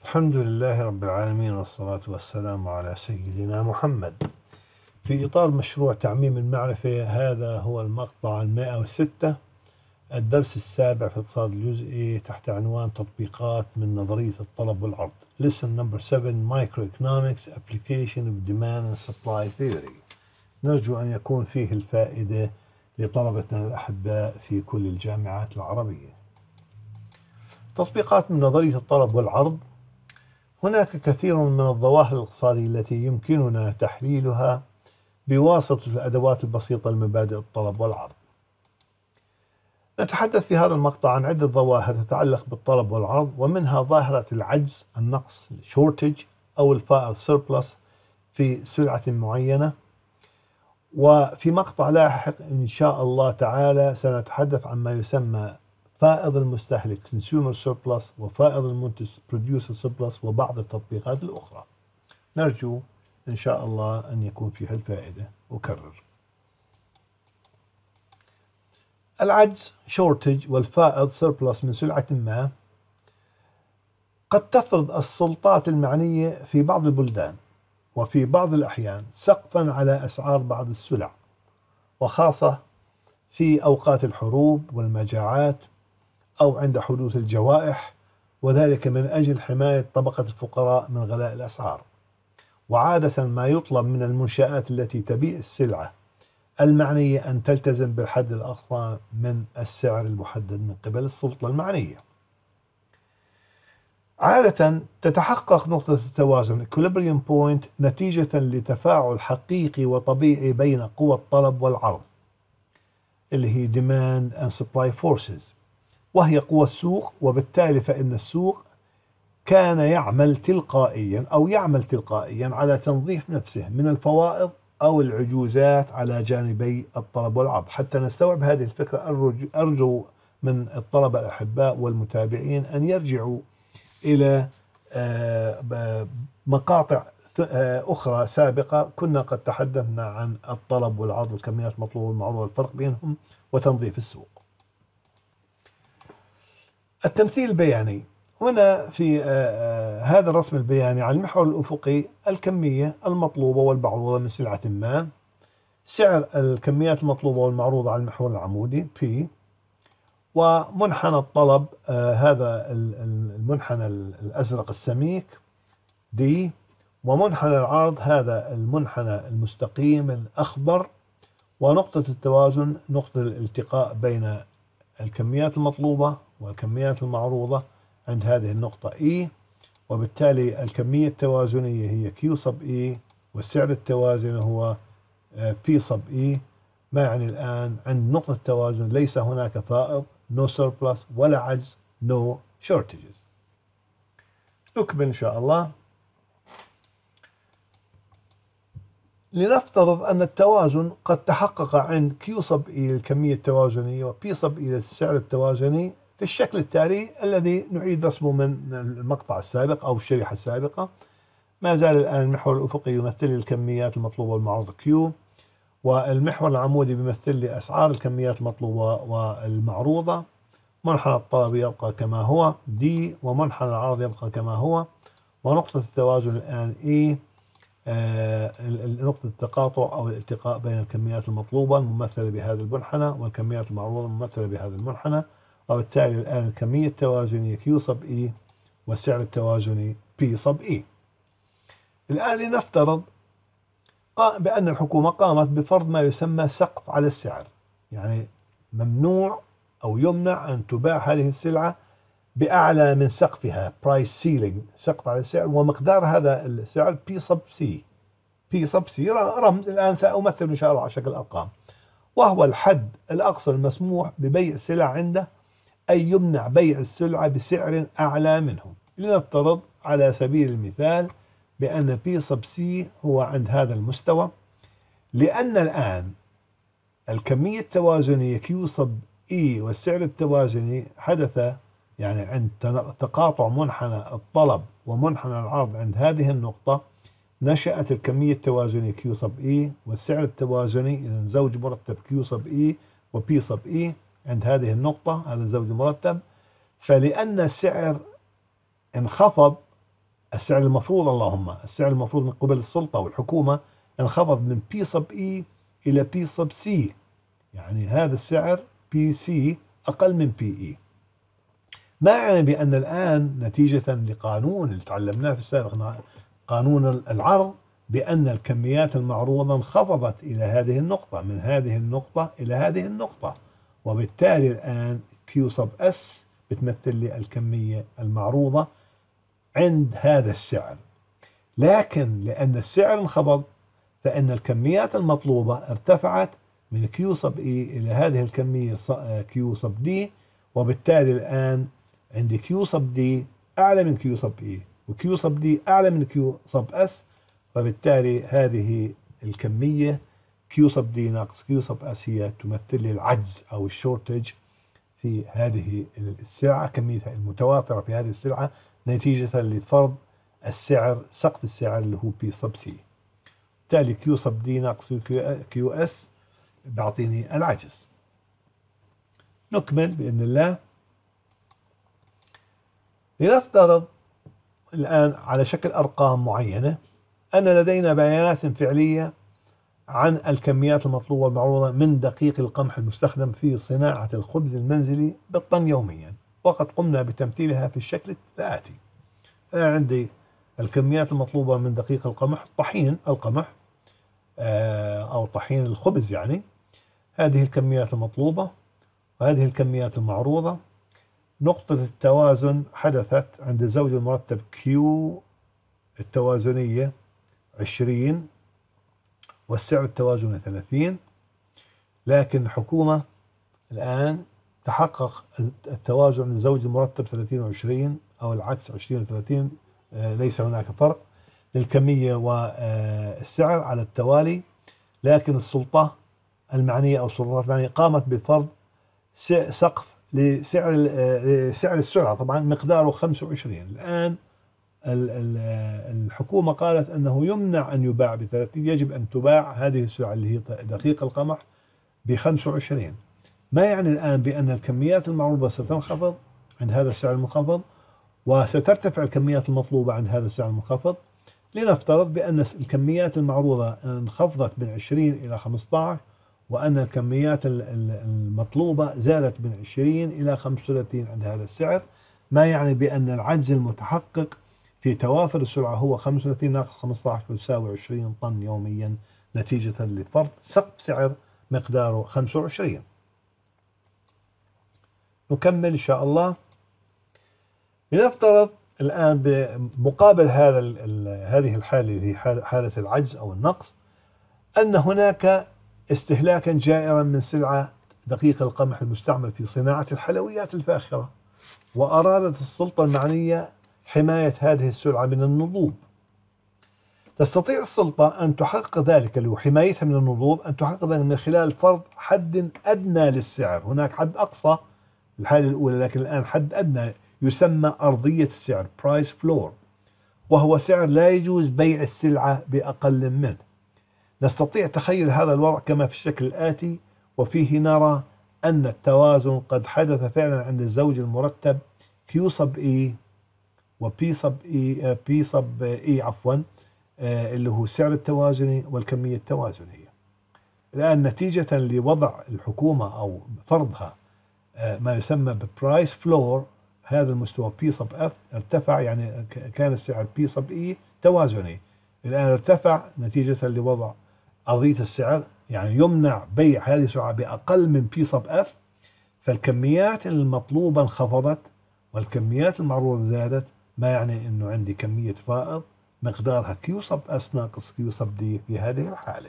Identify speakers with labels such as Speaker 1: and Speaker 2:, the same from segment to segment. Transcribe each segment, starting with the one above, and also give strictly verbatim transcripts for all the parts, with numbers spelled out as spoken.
Speaker 1: الحمد لله رب العالمين، والصلاة والسلام على سيدنا محمد. في إطار مشروع تعميم المعرفة، هذا هو المقطع المائة وستة، الدرس السابع في الاقتصاد الجزئي، تحت عنوان تطبيقات من نظرية الطلب والعرض. Lesson number seven, Microeconomics Application of Demand and Supply Theory. نرجو أن يكون فيه الفائدة لطلبتنا الأحباء في كل الجامعات العربية. تطبيقات من نظرية الطلب والعرض. هناك كثير من الظواهر الاقتصادية التي يمكننا تحليلها بواسطة الأدوات البسيطة لمبادئ الطلب والعرض. نتحدث في هذا المقطع عن عدة ظواهر تتعلق بالطلب والعرض، ومنها ظاهرة العجز، النقص، shortage أو الفائض surplus في سلعة معينة. وفي مقطع لاحق إن شاء الله تعالى سنتحدث عن ما يسمى فائض المستهلك consumer surplus وفائض المنتج producer surplus وبعض التطبيقات الأخرى. نرجو إن شاء الله أن يكون فيها الفائدة. أكرر: العجز shortage والفائض surplus من سلعة ما قد تفرض السلطات المعنية في بعض البلدان وفي بعض الأحيان سقفا على أسعار بعض السلع، وخاصة في أوقات الحروب والمجاعات أو عند حدوث الجوائح، وذلك من أجل حماية طبقة الفقراء من غلاء الأسعار. وعادة ما يطلب من المنشآت التي تبيع السلعة المعنية أن تلتزم بالحد الأقصى من السعر المحدد من قبل السلطة المعنية. عادة تتحقق نقطة التوازن equilibrium point نتيجة لتفاعل حقيقي وطبيعي بين قوى الطلب والعرض، اللي هي demand and supply forces، وهي قوى السوق. وبالتالي فإن السوق كان يعمل تلقائيا أو يعمل تلقائيا على تنظيف نفسه من الفوائض أو العجوزات على جانبي الطلب والعرض. حتى نستوعب هذه الفكرة، أرجو من الطلبة الأحباء والمتابعين أن يرجعوا إلى مقاطع أخرى سابقة كنا قد تحدثنا عن الطلب والعرض والكميات المطلوبة والمعروضة والفرق بينهم وتنظيف السوق. التمثيل البياني. هنا في هذا الرسم البياني على المحور الأفقي الكمية المطلوبة والمعروضة من سلعة ما، سعر الكميات المطلوبة والمعروضة على المحور العمودي P، ومنحنى الطلب هذا المنحنى الأزرق السميك D، ومنحنى العرض هذا المنحنى المستقيم الأخضر، ونقطة التوازن نقطة الالتقاء بين الكميات المطلوبة والكميات المعروضة عند هذه النقطة E. وبالتالي الكمية التوازنية هي Q sub E، والسعر التوازني هو P sub E. ما يعني الآن عند نقطة التوازن ليس هناك فائض no surplus ولا عجز no shortages. نكمل إن شاء الله. لنفترض أن التوازن قد تحقق عند Q sub E الكمية التوازنية و P sub E السعر التوازني في الشكل التالي الذي نعيد رسمه من المقطع السابق أو الشريحة السابقة. ما زال الآن المحور الأفقي يمثل الكميات المطلوبة والمعروضة Q، والمحور العمودي بيمثل لي أسعار الكميات المطلوبة والمعروضة. منحنى الطلب يبقى كما هو D، ومنحنى العرض يبقى كما هو، ونقطة التوازن الآن E، آه نقطة التقاطع أو الالتقاء بين الكميات المطلوبة الممثلة بهذا المنحنى والكميات المعروضة الممثلة بهذا المنحنى. وبالتالي الآن الكمية التوازنية Q sub E والسعر التوازني P sub E. الآن لنفترض بأن الحكومة قامت بفرض ما يسمى سقف على السعر، يعني ممنوع أو يمنع أن تباع هذه السلعة بأعلى من سقفها price ceiling، سقف على السعر، ومقدار هذا السعر P sub C. P sub C رمز الآن سأمثل إن شاء الله على شكل أرقام، وهو الحد الأقصى المسموح ببيع السلع عنده، أي يمنع بيع السلعة بسعر أعلى منه. لنفترض على سبيل المثال بأن P sub C هو عند هذا المستوى، لأن الآن الكمية التوازنية Q sub E والسعر التوازني حدث يعني عند تقاطع منحنى الطلب ومنحنى العرض عند هذه النقطة، نشأت الكمية التوازنية Q sub E والسعر التوازني، إذا زوج مرتب Q sub E و P sub E عند هذه النقطة، هذا زوج مرتب. فلأن السعر انخفض السعر المفروض اللهم السعر المفروض من قبل السلطة والحكومة انخفض من P sub E إلى P sub C، يعني هذا السعر P C أقل من P E. ما يعني بأن الآن نتيجة لقانون اللي تعلمناه في السابق، قانون العرض، بأن الكميات المعروضة انخفضت إلى هذه النقطة، من هذه النقطة إلى هذه النقطة، وبالتالي الآن Q sub S بتمثل لي الكمية المعروضة عند هذا السعر. لكن لأن السعر انخفض فإن الكميات المطلوبة ارتفعت من Q sub E إلى هذه الكمية Q sub D، وبالتالي الآن عندي Q sub D أعلى من Q sub E و Q sub D أعلى من Q sub S، فبالتالي هذه الكمية Q sub D ناقص Q sub S هي تمثل لي العجز أو الشورتج في هذه السلعة، كميتها المتوافرة في هذه السلعة نتيجة لفرض السعر، سقف السعر اللي هو P sub C. بالتالي Q sub D ناقص Q S بيعطيني العجز. نكمل بإذن الله. لنفترض الآن على شكل أرقام معينة أن لدينا بيانات فعلية عن الكميات المطلوبة المعروضة من دقيق القمح المستخدم في صناعة الخبز المنزلي بالطن يوميا، وقد قمنا بتمثيلها في الشكل الآتي. أنا عندي الكميات المطلوبة من دقيق القمح، طحين القمح أو طحين الخبز، يعني هذه الكميات المطلوبة وهذه الكميات المعروضة. نقطة التوازن حدثت عند زوج المرتب Q التوازنية عشرين والسعر التوازني ثلاثين، لكن الحكومة الآن تحقق التوازن لزوج المرتب ثلاثين وعشرين أو العكس عشرين وثلاثين، ليس هناك فرق للكمية والسعر على التوالي، لكن السلطة المعنية أو السلطات المعنية قامت بفرض سقف لسعر لسعر السلعة، طبعا مقداره خمسة وعشرين. الآن الحكومة قالت أنه يمنع أن يباع بثلاثين، يجب أن تباع هذه السلعة اللي هي دقيق القمح بخمسة وعشرين. ما يعني الآن بأن الكميات المعروضة ستنخفض عند هذا السعر المنخفض وسترتفع الكميات المطلوبة عند هذا السعر المنخفض. لنفترض بأن الكميات المعروضة انخفضت من عشرين إلى خمسة عشر، وأن الكميات المطلوبة زادت من عشرين إلى خمسة وثلاثين عند هذا السعر. ما يعني بأن العجز المتحقق في توافر السلعة هو خمسة وثلاثين ناقص خمسة عشر يساوي عشرين طن يوميا، نتيجة لفرض سقف سعر مقداره خمسة وعشرين. نكمل إن شاء الله. لنفترض الآن بمقابل هذا هذه الحالة اللي هي حالة العجز أو النقص أن هناك استهلاكا جائرا من سلعة دقيق القمح المستعمل في صناعة الحلويات الفاخرة، وأرادت السلطة المعنية حماية هذه السلعة من النضوب. تستطيع السلطة أن تحقق ذلك، اللي هو حمايتها من النضوب، أن تحقق ذلك من خلال فرض حد أدنى للسعر. هناك حد أقصى الحالة الأولى، لكن الآن حد أدنى يسمى أرضية السعر price floor، وهو سعر لا يجوز بيع السلعة بأقل منه. نستطيع تخيل هذا الوضع كما في الشكل الآتي، وفيه نرى أن التوازن قد حدث فعلا عند الزوج المرتب Q sub E و P sub E P sub E عفوا اللي هو السعر التوازني والكمية التوازنية. الآن نتيجة لوضع الحكومة أو فرضها ما يسمى ببرايس فلور، هذا المستوى P sub F ارتفع، يعني كان السعر P sub E توازني، الآن ارتفع نتيجة لوضع أرضية السعر، يعني يمنع بيع هذه السلعة بأقل من P sub F، فالكميات المطلوبة انخفضت والكميات المعروضة زادت. ما يعني أنه عندي كمية فائض مقدارها Q sub S ناقص Q sub D في هذه الحالة.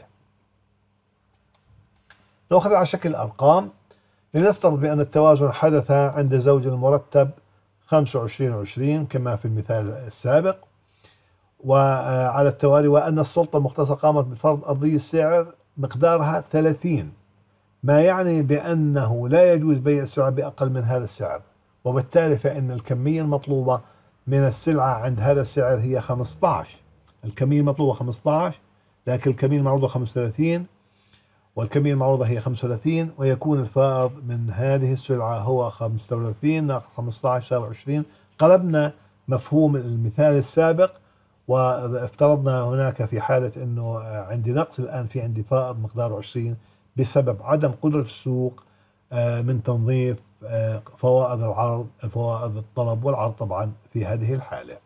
Speaker 1: نأخذ على شكل أرقام. لنفترض بأن التوازن حدث عند زوج المرتب خمسة وعشرين وعشرين كما في المثال السابق وعلى التوالي، وأن السلطة المختصة قامت بفرض أرضية السعر مقدارها ثلاثين، ما يعني بأنه لا يجوز بيع السلعة بأقل من هذا السعر، وبالتالي فإن الكمية المطلوبة من السلعة عند هذا السعر هي خمسة عشر. الكمية المطلوبة خمسة عشر، لكن الكمية المعروضة خمسة وثلاثين، والكمية المعروضة هي خمسة وثلاثين، ويكون الفائض من هذه السلعة هو خمسة وثلاثين ناقص خمسة عشر يساوي عشرين. قلبنا مفهوم المثال السابق، وافترضنا هناك في حالة أنه عندي نقص، الآن في عندي فائض مقداره عشرين بسبب عدم قدرة السوق من تنظيف فوائد العرض فوائد الطلب والعرض طبعا في هذه الحالة.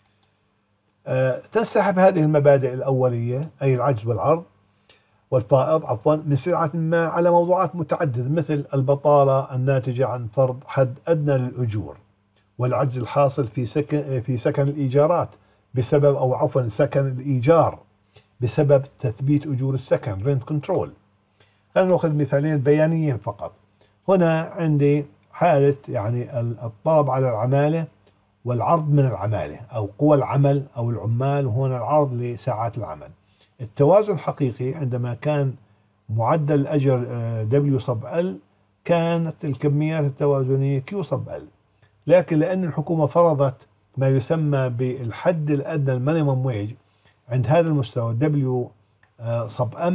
Speaker 1: تنسحب هذه المبادئ الأولية أي العجز والعرض والفائض عفوا من سلعة ما على موضوعات متعددة، مثل البطالة الناتجة عن فرض حد أدنى للأجور، والعجز الحاصل في سكن في سكن الإيجارات بسبب أو عفوا سكن الإيجار بسبب تثبيت أجور السكن رينت كنترول. خلينا نأخذ مثالين بيانيين فقط. هنا عندي حالة يعني الطلب على العمالة والعرض من العمالة أو قوى العمل أو العمال، وهنا العرض لساعات العمل. التوازن الحقيقي عندما كان معدل الأجر W صب L كانت الكميات التوازنية Q صب L، لكن لأن الحكومة فرضت ما يسمى بالحد الأدنى المينيمم ويج عند هذا المستوى W صب M،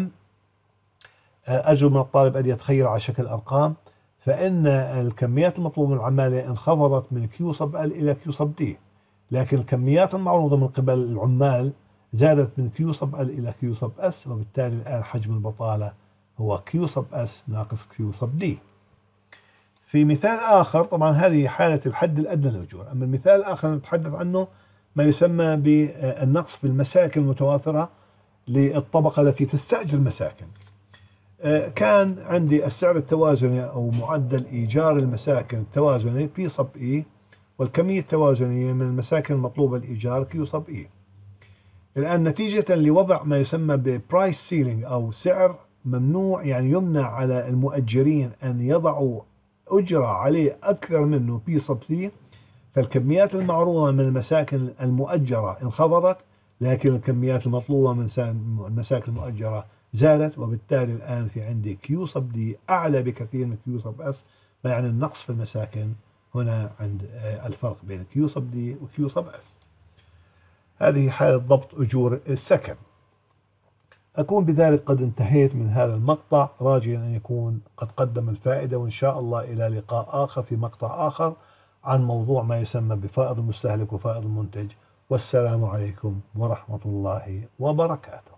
Speaker 1: أرجو من الطالب أن يتخيل على شكل أرقام، فإن الكميات المطلوبة من العمالة انخفضت من Q صب L إلى Q صب D، لكن الكميات المعروضة من قبل العمال زادت من Q صب L إلى Q صب S، وبالتالي الآن حجم البطالة هو Q صب S ناقص Q صب D. في مثال آخر، طبعا هذه حالة الحد الأدنى للأجور، أما المثال الآخر نتحدث عنه ما يسمى بالنقص في المساكن المتوافرة للطبقة التي تستأجر مساكن. كان عندي السعر التوازني أو معدل إيجار المساكن التوازني P صب E، والكمية التوازنية من المساكن المطلوبة الإيجار Q صب E. الآن نتيجة لوضع ما يسمى ببرايس سيلينج أو سعر ممنوع، يعني يمنع على المؤجرين أن يضعوا أجرة عليه أكثر منه P صب C، فالكميات المعروضة من المساكن المؤجرة انخفضت، لكن الكميات المطلوبة من المساكن المؤجرة زادت، وبالتالي الآن في عندي Q صب D أعلى بكثير من Q صب S، ما يعني النقص في المساكن هنا عند الفرق بين Q صب D و Q صب S. هذه حالة ضبط أجور السكن. أكون بذلك قد انتهيت من هذا المقطع، راجيا أن يكون قد قدم الفائدة، وإن شاء الله إلى لقاء آخر في مقطع آخر عن موضوع ما يسمى بفائض المستهلك وفائض المنتج. والسلام عليكم ورحمة الله وبركاته.